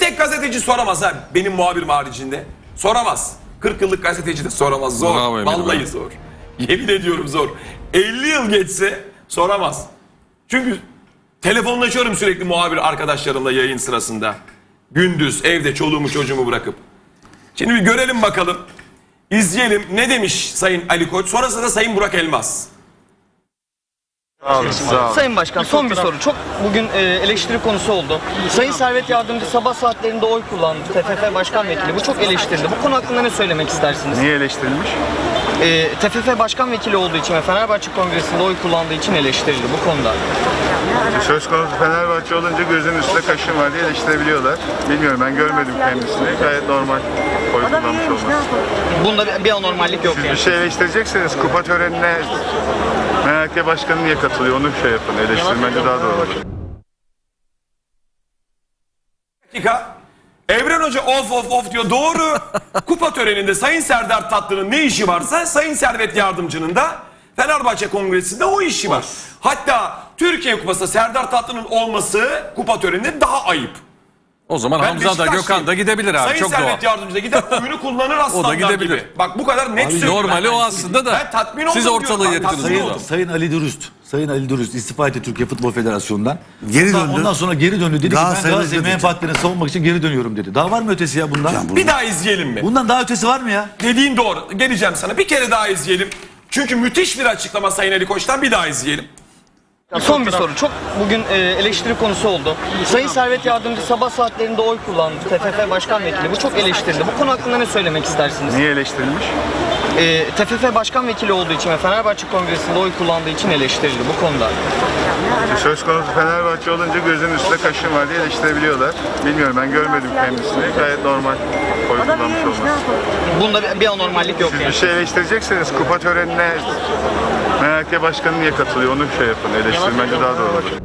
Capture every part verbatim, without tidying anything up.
tek gazeteci soramaz ha. Benim muhabirim haricinde. Soramaz. kırk yıllık gazeteci de soramaz. Zor. Bravo, vallahi Emre. zor. Yemin ediyorum zor. elli yıl geçse soramaz. Çünkü telefonlaşıyorum sürekli muhabir arkadaşlarımla yayın sırasında. Gündüz evde çoluğumu çocuğumu bırakıp. Şimdi bir görelim bakalım. İzleyelim ne demiş Sayın Ali Koç. Sonrasında Sayın Burak Elmas. Sağ olun, sağ olun. Sayın Başkan, son bir soru. Çok bugün e, eleştiri konusu oldu. Sayın Servet Yardımcı sabah saatlerinde oy kullandı. T F F Başkan Vekili. Bu çok eleştirildi. Bu konu hakkında ne söylemek istersiniz? Niye eleştirilmiş? E, T F F Başkan Vekili olduğu için ve Fenerbahçe Kongresi'nde oy kullandığı için eleştirildi bu konuda. Söz konusu Fenerbahçe olunca gözünün üstünde kaşın var diye eleştirebiliyorlar. Bilmiyorum, ben görmedim kendisini. Gayet normal oy kullanmış olması. Bunda bir, bir anormallik yok Siz yani. bir şey eleştirecekseniz kupa törenine M H K Başkanı niye katılıyor onu şey yapın. Eleştirmence daha doğru olur. Dakika. Evren Hoca of of of diyor. Doğru. Kupa töreninde Sayın Serdar Tatlı'nın ne işi varsa Sayın Servet Yardımcı'nın da Fenerbahçe Kongresi'nde o işi var. Hatta Türkiye Kupası'nda Serdar Tatlı'nın olması kupa töreninde daha ayıp. O zaman Ben Hamza da Beşiktaşlıyım. Gökhan da gidebilir abi. Sayın Çok Servet doğal. Yardımcı da gider oyunu kullanır aslanlar gidebilir. gibi. Bak bu kadar net söylüyorum. Normali o aslında da. Ben tatmin oldum Siz ortalığı diyorum. yerittiniz Tatmin burada. oldum. Sayın Ali Dürüst, Sayın Ali Dürüst istifa etti Türkiye Futbol Federasyonu'ndan. Geri ondan, döndü. ondan sonra geri döndü. Dedi ki ben Galatasaray'ı Galatasaray özledik. menfaatlerini savunmak için geri dönüyorum dedi. Daha var mı ötesi ya bundan? Ya bu- Bir daha izleyelim mi? Bundan daha ötesi var mı ya? Dediğin doğru. Geleceğim sana. Bir kere daha izleyelim. Çünkü müthiş bir açıklama Sayın Ali Koç'tan, bir daha izleyelim. Son bir soru. Çok bugün e, eleştiri konusu oldu. Sayın Servet Yardımcı sabah saatlerinde oy kullandı. T F F Başkan Vekili. Bu çok eleştirildi. Bu konu hakkında ne söylemek istersiniz? Niye eleştirilmiş? E, T F F Başkan Vekili olduğu için ve Fenerbahçe Kongresi'nde oy kullandığı için eleştirildi bu konuda. Söz konusu Fenerbahçe olunca gözünün üstünde kaşın var diye eleştirebiliyorlar. Bilmiyorum, ben görmedim kendisini. Gayet normal oy kullanmış olması. Bunda bir, bir anormallik yok Siz yani. bir şey eleştirecekseniz kupa törenine M H K Başkanı niye katılıyor onu şey yapın. Eleştirmence daha doğru olur.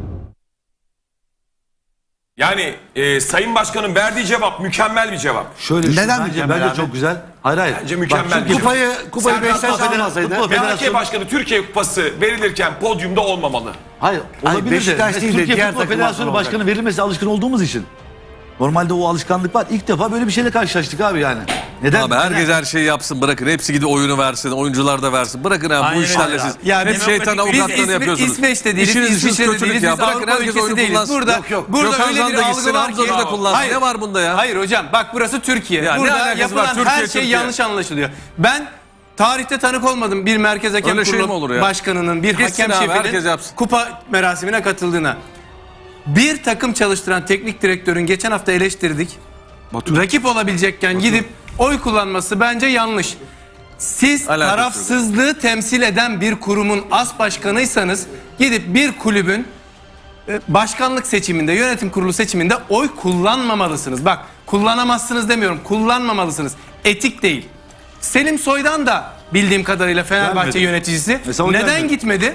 Yani e, Sayın Başkan'ın verdiği cevap mükemmel bir cevap. Şöyle Neden bence, mükemmel bence abi? çok güzel. Hayır hayır. Bence mükemmel Bak, bir çünkü şey. Kupayı, kupayı Serdar Beşiktaş Tatlı- almasaydı. Futbol M H K Federasyonu- Başkanı Türkiye Kupası verilirken podyumda olmamalı. Hayır, Hayır, olabilir Beşiktaş de. değil de Türkiye diğer Futbol takım Federasyonu altında Başkanı verilmesi alışkın olduğumuz için. Normalde o alışkanlık var. İlk defa böyle bir şeyle karşılaştık abi yani. Neden? Abi herkes her şeyi yapsın, bırakın. Hepsi gidip oyunu versin, oyuncular da versin. Bırakın abi bu işlerle siz. Ya Hep biz- şeytan biz avukatlığını İsve- yapıyorsunuz. İsveç'te değiliz, İşiniz işiniz İsviçre'de kötülük değiliz, ya. biz Bırakın Avrupa herkes ülkesi oyunu değiliz. kullansın. Burada, Yok, yok. burada Gökhan öyle Zan bir da algı gitsin, var Hamza ki. Hoca da kullansın. Hayır. Ne var bunda ya? Hayır hocam, bak burası Türkiye. Ya ne Burada alakası yapılan var? Türkiye, her şey Türkiye. yanlış anlaşılıyor. Ben tarihte tanık olmadım bir Merkez Hakem Öyle şey mi Kurulu olur ya? başkanının, bir Gitsin hakem abi, herkes şefinin yapsın. kupa merasimine katıldığına. Bir takım çalıştıran teknik direktörün geçen hafta eleştirdik. Rakip olabilecekken gidip oy kullanması bence yanlış. Siz Alakası tarafsızlığı temsil eden bir kurumun as başkanıysanız gidip bir kulübün e, başkanlık seçiminde, yönetim kurulu seçiminde oy kullanmamalısınız. Bak, kullanamazsınız demiyorum, kullanmamalısınız. Etik değil. Selim Soydan da bildiğim kadarıyla Fenerbahçe Gelmedi. yöneticisi. Mesela o Neden gelmedi. gitmedi?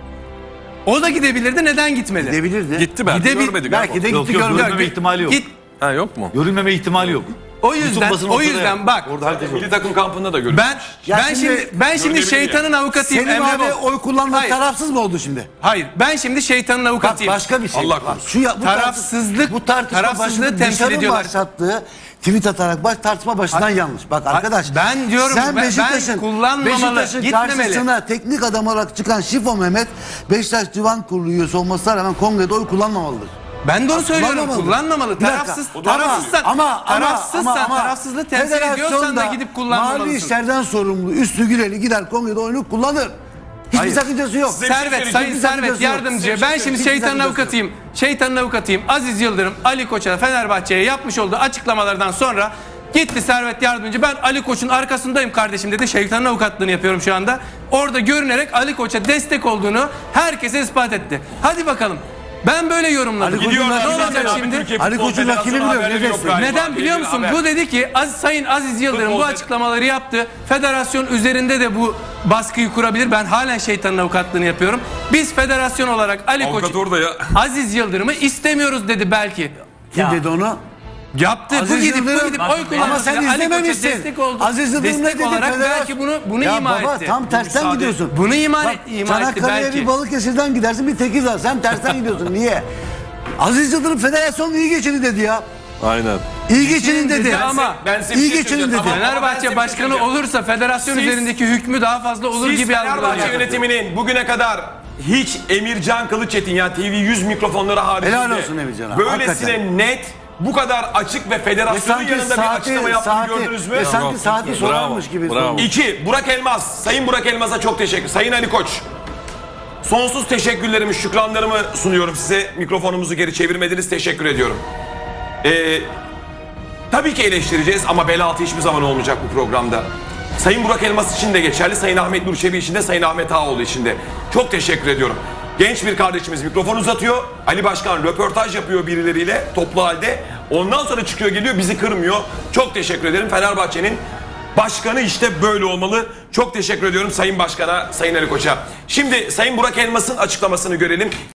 O da gidebilirdi, neden gitmedi? Gidebilirdi. Gitti belki, Gidebil- görmedik. Belki abi. de Yok gitti yok, görmedi. görünmeme ihtimali yok. Git. Ha yok mu? Görünmeme ihtimali yok. O Bütün yüzden, basın o ortada yüzden yani. bak. Orada herkes Milli takım kampında da görülmüş. Ben Ya ben şimdi- şimdi ben şimdi Görünebilir şeytanın avukatıyım. Selim Emre abi Bol. oy kullanmak Hayır. tarafsız mı oldu şimdi? Hayır, ben şimdi şeytanın Bak avukatıyım. başka bir şey. Allah Bak, korusun. şu ya, bu Tarafsızlık- tartış- bu tartışma tarafsızlığı başını temsil dışarı ediyorlar. başlattığı tweet atarak baş tartışma başından yanlış. Bak arkadaş. ben diyorum, sen ben- Beşiktaş'ın ben kullanmamalı, Beşiktaş'ın gitmemeli. karşısına teknik adam olarak çıkan Şifo Mehmet Beşiktaş Divan Kurulu üyesi olmasına rağmen kongrede oy kullanmamalıdır. Ben de onu söylüyorum. Kullanmamalı. Kullanmamalı. Bir dakika. Tarafsız, Ama- tarafsızsan, ama, ama, tarafsızsan, ama, ama, tarafsızlığı temsil ediyorsan da federasyonda gidip Mali kullanmamalısın. işlerden sorumlu Üstü Güreli gider kongrede oyunu kullanır. Hiçbir Hayır. sakıncası yok. Size bir şey Servet, söyleyeceğim. Sayın Hiçbir Servet sakıncası yok. yardımcı. Size bir Ben şey şimdi söyleyeyim. şeytanın sakıncası avukatıyım. Şeytanın avukatıyım. Aziz Yıldırım, Ali Koç'a, Fenerbahçe'ye yapmış olduğu açıklamalardan sonra gitti Servet Yardımcı. Ben Ali Koç'un arkasındayım kardeşim dedi. Şeytanın avukatlığını yapıyorum şu anda. Orada görünerek Ali Koç'a destek olduğunu herkese ispat etti. Hadi bakalım. Ben böyle yorumladım. Ali Koç'un Gidiyorlar rakibi zaten olacak abi, şimdi? Türkiye Ali Futbol Koç'un rakibi Federasyonu biliyor, haberleri ne yok desin? galiba. Neden biliyor Yeni musun? haber. Bu dedi ki Aziz, Sayın Aziz Yıldırım Futbol bu fed- açıklamaları yaptı. Federasyon üzerinde de bu baskıyı kurabilir. Ben halen şeytanın avukatlığını yapıyorum. Biz federasyon olarak Ali Koç, Avukat orada ya. Aziz Yıldırım'ı istemiyoruz dedi belki. Kim dedi onu? Yaptı. bu Aziz gidip bu Yıldırım- gidip Bakın, oy kullanması. ama sen Ali Koç'a izlememişsin. destek oldu. Aziz Yıldırım ne destek dedi? olarak Federasyon- belki bunu bunu ya ima baba, etti. tam tersten Müsaade- gidiyorsun. Bunu ima, Bak, et, ima etti Çanakkale'ye belki. bir Balıkesir'den gidersin, bir Tekirdağ. Sen tersten gidiyorsun. Niye? Aziz Yıldırım federasyonla iyi geçini dedi ya. Aynen. İyi geçinin dedi. dedi ama ben size bir iyi şey geçinin söyleyeceğim. dedi. Ama- Ben size Fenerbahçe bir başkanı şey söyleyeceğim. olursa federasyon Siz- üzerindeki hükmü daha fazla olur Siz gibi Fenerbahçe algılanıyor. yönetiminin bugüne kadar hiç Emircan Kılıçetin ya T V yüz mikrofonları haricinde Helal olsun Emircan'a, böylesine hakikaten. net bu kadar açık ve Ve federasyonun sanki yanında bir açıklama saati, yaptığını saati, gördünüz mü? ve sanki saati Bravo. sorarmış gibi. Bravo. İki, Burak Elmas. Sayın Burak Elmas'a çok teşekkür. Sayın Ali Koç. Sonsuz teşekkürlerimi, şükranlarımı sunuyorum size. Mikrofonumuzu geri çevirmediniz. Teşekkür ediyorum. Ee, tabii ki eleştireceğiz ama bel altı hiçbir zaman olmayacak bu programda. Sayın Burak Elmas için de geçerli. Sayın Ahmet Nur Çebi için de, Sayın Ahmet Ağaoğlu için de. Çok teşekkür ediyorum. Genç bir kardeşimiz mikrofon uzatıyor. Ali Başkan röportaj yapıyor birileriyle toplu halde. Ondan sonra çıkıyor geliyor, bizi kırmıyor. Çok teşekkür ederim. Fenerbahçe'nin başkanı işte böyle olmalı. Çok teşekkür ediyorum Sayın Başkan'a, Sayın Ali Koç'a. Şimdi Sayın Burak Elmas'ın açıklamasını görelim.